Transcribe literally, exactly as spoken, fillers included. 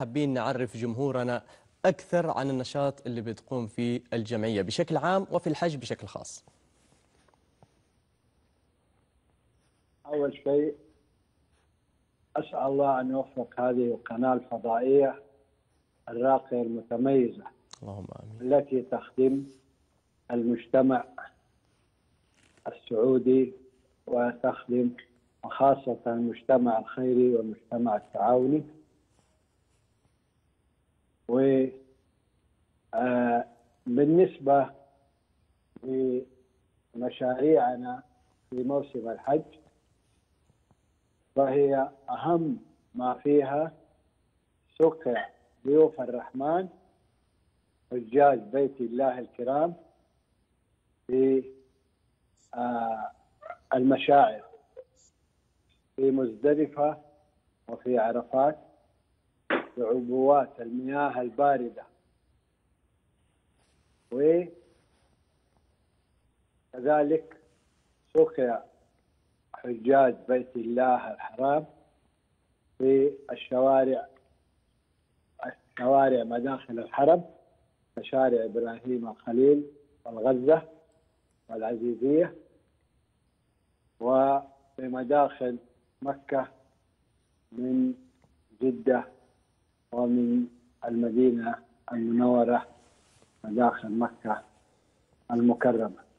حابين نعرف جمهورنا أكثر عن النشاط اللي بتقوم فيه الجمعية بشكل عام وفي الحج بشكل خاص. أول شيء أسأل الله أن يوفق هذه القناة الفضائية الراقية المتميزة اللهم آمين. التي تخدم المجتمع السعودي وتخدم وخاصة المجتمع الخيري والمجتمع التعاوني. وبالنسبة لمشاريعنا في موسم الحج فهي أهم ما فيها سقيا ضيوف الرحمن حجاج بيت الله الكرام في المشاعر في مزدلفة وفي عرفات بعبوات المياه الباردة، وكذلك سقيا حجاج بيت الله الحرام في الشوارع شوارع مداخل الحرم كشارع إبراهيم الخليل والغزة والعزيزية، وفي مداخل مكة من جدة ومن المدينة المنورة مداخل مكة المكرمة.